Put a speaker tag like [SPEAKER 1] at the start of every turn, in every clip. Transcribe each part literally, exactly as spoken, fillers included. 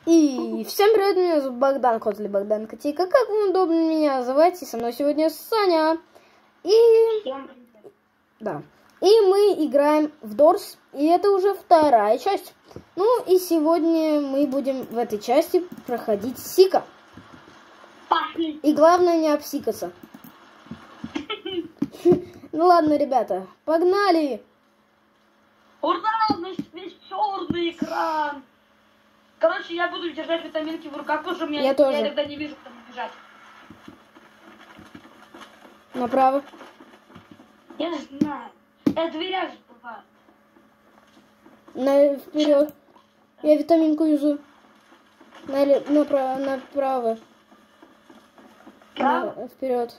[SPEAKER 1] И всем привет, меня зовут Богдан, Котли Богдан Котейка. Как вам удобно меня называть? И со мной сегодня Саня. И... Да. И мы играем в Дорс. И это уже вторая часть. Ну и сегодня мы будем в этой части проходить Сика. И главное не обсикаться. Ну ладно, ребята, погнали!
[SPEAKER 2] Ура! У нас весь черный экран! Короче, я буду держать витаминки в руках, потому что меня,
[SPEAKER 1] я,
[SPEAKER 2] я
[SPEAKER 1] тоже.
[SPEAKER 2] иногда не вижу, куда бежать.
[SPEAKER 1] Направо.
[SPEAKER 2] Я знаю. Я дверях же бываю.
[SPEAKER 1] На, вперед. Я витаминку юзу. На, направо, направо.
[SPEAKER 2] Право?
[SPEAKER 1] На, вперед.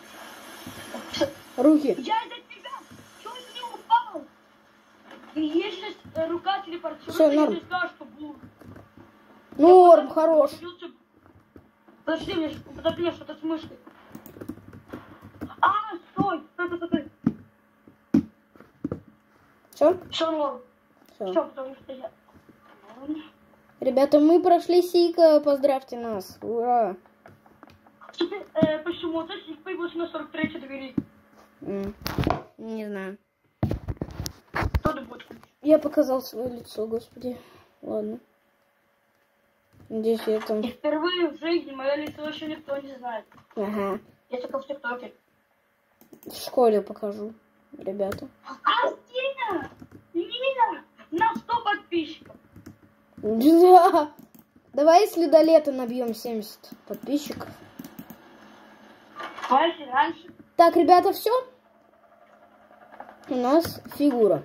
[SPEAKER 1] Руки.
[SPEAKER 2] Я из-за тебя! Чего ты не упал? И есть рука телепортируется,
[SPEAKER 1] Всё,
[SPEAKER 2] и
[SPEAKER 1] норм.
[SPEAKER 2] ты скажешь, что будет.
[SPEAKER 1] Норм, хорош.
[SPEAKER 2] Подожди, мне подожди, что-то с мышкой. А, стой! Стой, стой, стой.
[SPEAKER 1] Все?
[SPEAKER 2] Все норм.
[SPEAKER 1] Все.
[SPEAKER 2] Все, потому что я...
[SPEAKER 1] Ребята, мы прошли Сика, поздравьте нас. Ура.
[SPEAKER 2] Теперь, э, почему-то Сик появился на сорок третьей двери.
[SPEAKER 1] Mm. Не знаю.
[SPEAKER 2] Кто-то будет.
[SPEAKER 1] Я показал свое лицо, господи. Ладно. Надеюсь, я там...
[SPEAKER 2] И впервые в жизни мое лицо еще никто не знает.
[SPEAKER 1] Ага.
[SPEAKER 2] Я только в ТикТоке.
[SPEAKER 1] В школе покажу, ребята.
[SPEAKER 2] А, Лина! Лина! На сто подписчиков.
[SPEAKER 1] Да. Давай, если до лета набьем семьдесят подписчиков.
[SPEAKER 2] Раньше, раньше.
[SPEAKER 1] Так, ребята, все. У нас фигура.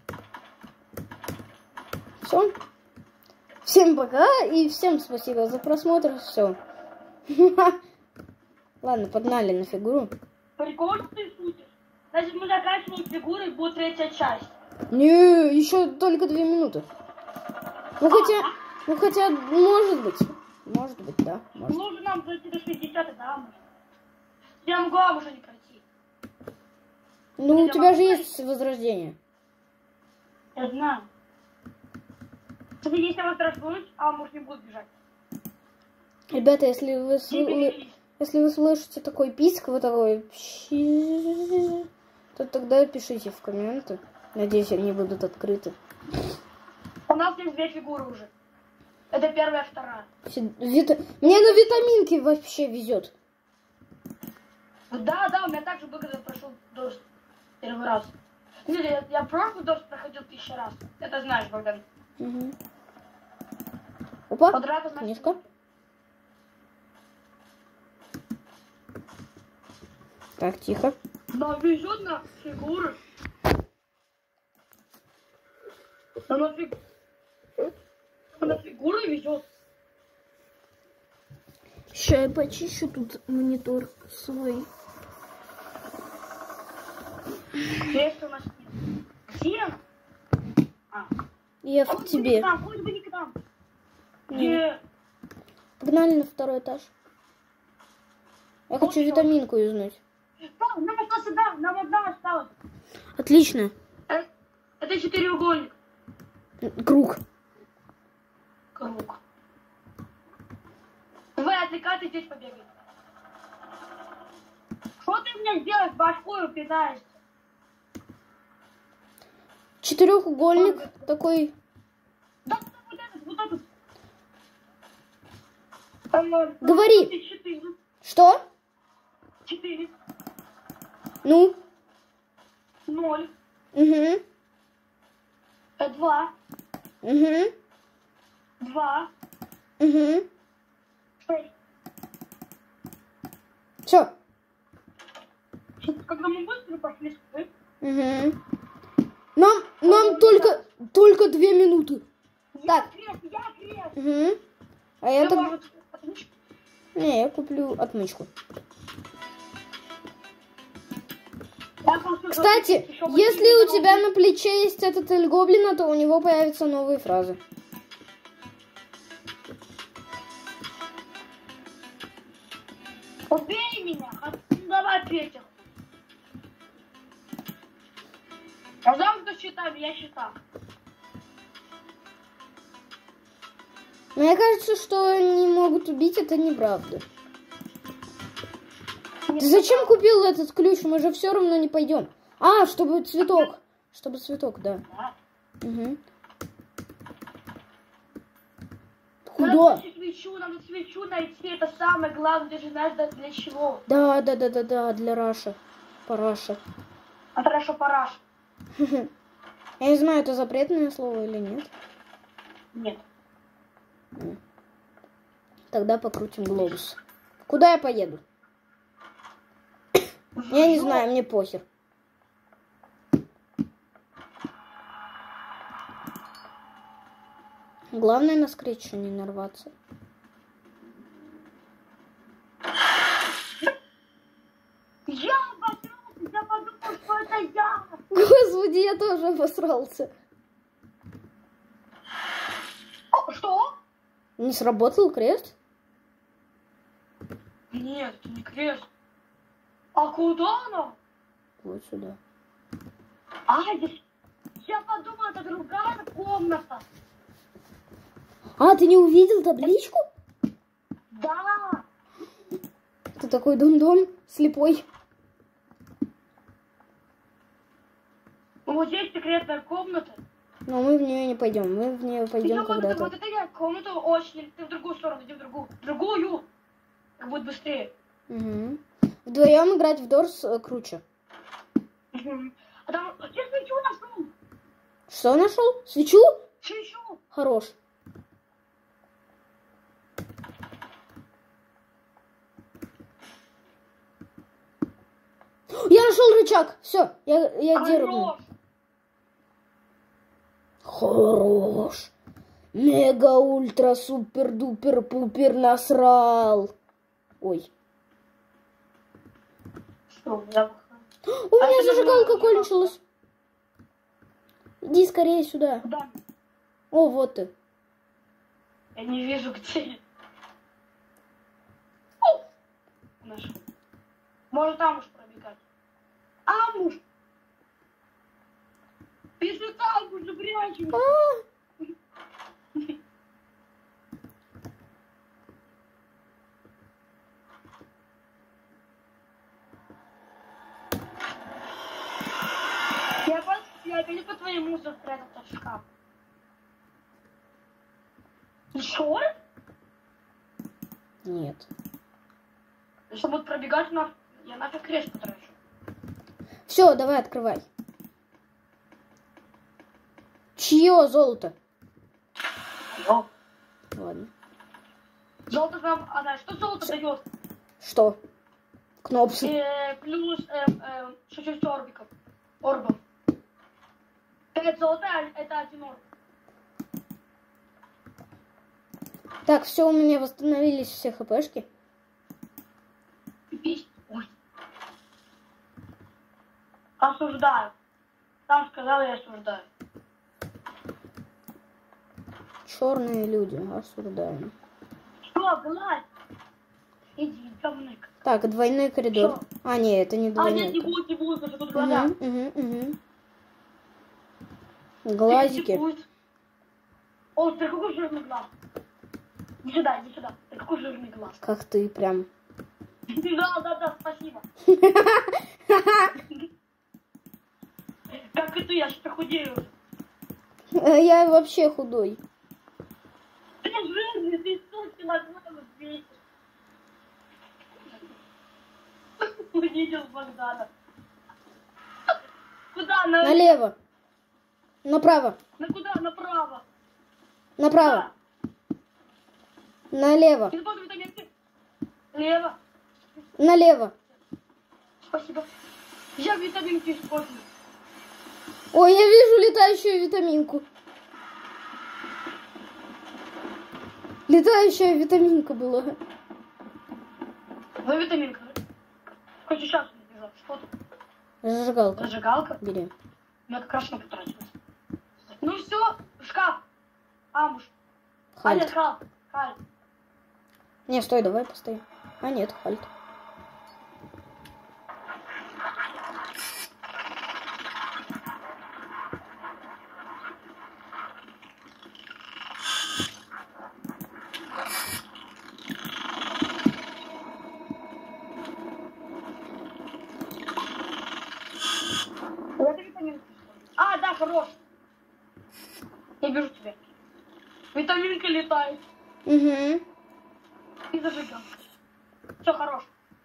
[SPEAKER 1] Все. Всем пока и всем спасибо за просмотр. Все. Ладно, погнали на фигуру.
[SPEAKER 2] Прикольно ты шутишь. Значит, мы заканчиваем фигуры, и будет третья часть.
[SPEAKER 1] Не, еще только две минуты. Ну хотя, ну хотя, может быть. Может быть, да. Может.
[SPEAKER 2] Нужно нам дойти до шестидесятых, да, может. Я могу а уже не пройти.
[SPEAKER 1] Ну, у тебя же есть возрождение.
[SPEAKER 2] Я знаю. Если если я возрождусь, а может не буду бежать.
[SPEAKER 1] Ребята, если вы, сл... если вы слышите такой писк, вот такой, то тогда пишите в комменты. Надеюсь, они будут открыты.
[SPEAKER 2] У нас есть две фигуры уже. Это первая, вторая.
[SPEAKER 1] Вита... Мне на витаминки вообще везет.
[SPEAKER 2] Да, да, у меня также было, когда я прошел дождь первый раз. Нет, я, я прошлый дождь проходил тысячу раз. Это знаешь, Богдан.
[SPEAKER 1] Угу. Опа,
[SPEAKER 2] Квадрат, значит...
[SPEAKER 1] книжка. Так, тихо.
[SPEAKER 2] Да, везет на фигуры. Она, фиг... Она фигуры везет.
[SPEAKER 1] Сейчас я почищу тут монитор свой.
[SPEAKER 2] Есть у нас нет. Где? А.
[SPEAKER 1] Я
[SPEAKER 2] А
[SPEAKER 1] в тебе.
[SPEAKER 2] Не к нам, хоть бы не к нам. Где?
[SPEAKER 1] Погнали на второй этаж. Я
[SPEAKER 2] Ну,
[SPEAKER 1] хочу
[SPEAKER 2] всё.
[SPEAKER 1] витаминку узнать.
[SPEAKER 2] Да, нам осталось сюда, нам одна осталась.
[SPEAKER 1] Отлично.
[SPEAKER 2] Это, это четыреугольник.
[SPEAKER 1] Круг.
[SPEAKER 2] Круг. Давай, отвлекай, ты здесь побегай. Что ты мне сделаешь, башкой упитаешься?
[SPEAKER 1] Четырехугольник такой.
[SPEAKER 2] Да, вот этот, вот этот. Там,
[SPEAKER 1] Говори.
[SPEAKER 2] Четыре.
[SPEAKER 1] Что?
[SPEAKER 2] Четыре.
[SPEAKER 1] Ну?
[SPEAKER 2] Ноль.
[SPEAKER 1] Угу.
[SPEAKER 2] Два.
[SPEAKER 1] Угу.
[SPEAKER 2] Два.
[SPEAKER 1] Угу.
[SPEAKER 2] Шесть.
[SPEAKER 1] Все.
[SPEAKER 2] Когда мы быстро пошли, скажи.
[SPEAKER 1] Угу. Нам, нам только, только две минуты.
[SPEAKER 2] Я
[SPEAKER 1] Так.
[SPEAKER 2] крест, я крест.
[SPEAKER 1] Угу. А я,
[SPEAKER 2] Я
[SPEAKER 1] так...
[SPEAKER 2] могу отмычку.
[SPEAKER 1] Не, я куплю отмычку.
[SPEAKER 2] Я просто
[SPEAKER 1] Кстати,
[SPEAKER 2] еще
[SPEAKER 1] если у
[SPEAKER 2] очень
[SPEAKER 1] тебя на плече есть этот эль гоблина, то у него появятся новые фразы.
[SPEAKER 2] Убей меня! Давай третьих. А знал, кто считает? Я считал.
[SPEAKER 1] Мне кажется, что они могут убить, это неправда. Ты зачем купил этот ключ? Мы же все равно не пойдем. А, чтобы цветок. Чтобы цветок, да. Угу. Куда?
[SPEAKER 2] Надо свечу, надо свечу найти. Это самое главное. Ты же знаешь, для чего.
[SPEAKER 1] Да, да, да, да, да, для Раша. Параша.
[SPEAKER 2] А Раша параш.
[SPEAKER 1] Я не знаю, это запретное слово или нет.
[SPEAKER 2] Нет.
[SPEAKER 1] Тогда покрутим глобус. Куда я поеду? Я не знаю, мне похер. Главное на скретчу не нарваться.
[SPEAKER 2] Я обосрался, я подумал, что это я.
[SPEAKER 1] Господи, я тоже обосрался.
[SPEAKER 2] О, что?
[SPEAKER 1] Не сработал крест?
[SPEAKER 2] Нет, это не крест. А куда оно?
[SPEAKER 1] Вот сюда.
[SPEAKER 2] А, здесь... я подумала, это другая комната.
[SPEAKER 1] А, ты не увидел табличку?
[SPEAKER 2] Да.
[SPEAKER 1] Ты такой дом-дом слепой.
[SPEAKER 2] Ну, вот здесь секретная комната.
[SPEAKER 1] Но мы в нее не пойдем. Мы в нее пойдем когда-то.
[SPEAKER 2] Вот это я комнату очень... Ты в другую сторону, иди в другую. В другую. Как будет быстрее.
[SPEAKER 1] Угу. Вдвоем играть в Дорс э, круче.
[SPEAKER 2] Угу. А там... Я свечу нашел.
[SPEAKER 1] Что нашел? Свечу?
[SPEAKER 2] Свечу.
[SPEAKER 1] Хорош. Я нашел рычаг. Все, я, я дерну. Хорош. Мега, ультра, супер, дупер, пупер насрал. Ой.
[SPEAKER 2] Что, я...
[SPEAKER 1] У
[SPEAKER 2] а
[SPEAKER 1] меня зажигалка
[SPEAKER 2] я...
[SPEAKER 1] кончилась. Иди скорее сюда.
[SPEAKER 2] Куда?
[SPEAKER 1] О, вот ты.
[SPEAKER 2] Я не вижу, где. О! Нашел. Может, там уж пробегать. А, муж! Пиши там, уже прячем. Я, по... я опять по твоему запрятал тот шкаф. Еще?
[SPEAKER 1] Нет.
[SPEAKER 2] Если будут пробегать, на... я нафиг крест потрачу.
[SPEAKER 1] Все, давай открывай. Чье золото?
[SPEAKER 2] О.
[SPEAKER 1] Ладно.
[SPEAKER 2] Золото нам... А знаешь, что золото дает?
[SPEAKER 1] Что? Кнопсы.
[SPEAKER 2] Э, плюс э, э, шесть орбиков. Орбов. Пять золота, это один орб.
[SPEAKER 1] Так, все, у меня восстановились все хпшки.
[SPEAKER 2] Пись. Ой. Осуждаю. Там сказал, я осуждаю.
[SPEAKER 1] Черные люди, осуждаем.
[SPEAKER 2] Что, гладь? Иди, говнык.
[SPEAKER 1] Так, двойной коридор.
[SPEAKER 2] Что?
[SPEAKER 1] А, нет, это не
[SPEAKER 2] А,
[SPEAKER 1] двойной.
[SPEAKER 2] нет, не будет, не будет, потому что тут глаза.
[SPEAKER 1] Угу, угу, угу. Глазики.
[SPEAKER 2] О, ты какой жирный глаз. Иди сюда, иди сюда. Ты какой жирный глаз.
[SPEAKER 1] Как ты прям.
[SPEAKER 2] Да, да, да, спасибо. Как и ты, я же похудею.
[SPEAKER 1] Я вообще худой.
[SPEAKER 2] Ты жирный, ты сто килограммов весишь. Увидел Богдана. Куда? На...
[SPEAKER 1] Налево. Направо.
[SPEAKER 2] На куда? Направо.
[SPEAKER 1] Направо. Налево.
[SPEAKER 2] Ты тоже витаминки? Лево.
[SPEAKER 1] Налево.
[SPEAKER 2] Спасибо. Я витаминки использую.
[SPEAKER 1] Ой, я вижу летающую витаминку. Летающая витаминка была.
[SPEAKER 2] Вы витаминка? Хоть сейчас не бежал. Что тут?
[SPEAKER 1] Зажигалка.
[SPEAKER 2] Зажигалка?
[SPEAKER 1] Бери.
[SPEAKER 2] У меня как раз не потратилось. Ну все, шкаф. Амуш.
[SPEAKER 1] Хальт.
[SPEAKER 2] Аля, хальт. Хальт.
[SPEAKER 1] Не, стой, давай постоим. А, нет, хальт.
[SPEAKER 2] Картинка летает.
[SPEAKER 1] Угу.
[SPEAKER 2] И зажигал. Все, хорош.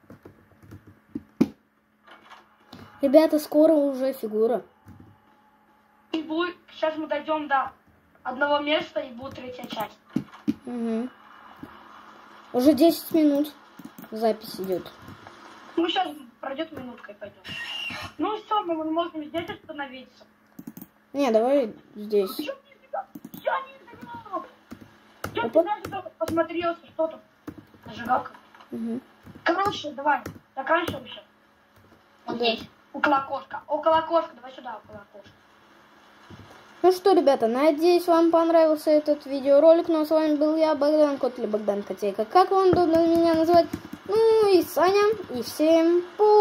[SPEAKER 1] Ребята, скоро уже фигура.
[SPEAKER 2] И будет... Сейчас мы дойдем до одного места, и будет третья часть.
[SPEAKER 1] Угу. Уже десять минут запись идет.
[SPEAKER 2] Ну, сейчас пройдет минутка и пойдем. Ну, все, мы можем здесь остановиться.
[SPEAKER 1] Не, давай здесь.
[SPEAKER 2] Я не знаю. Я не знаю. Я
[SPEAKER 1] Опа.
[SPEAKER 2] не знаю, посмотрелся, что там. Зажигалка.
[SPEAKER 1] Угу.
[SPEAKER 2] Короче, давай, заканчиваемся. Вот
[SPEAKER 1] Да.
[SPEAKER 2] здесь, около окошка. Около окошка, давай сюда, около окошка.
[SPEAKER 1] Ну что, ребята, надеюсь, вам понравился этот видеоролик. Ну а с вами был я, Богдан Кот или Богдан Котейка. Как вам удобно меня называть? Ну и Саня. И всем пока.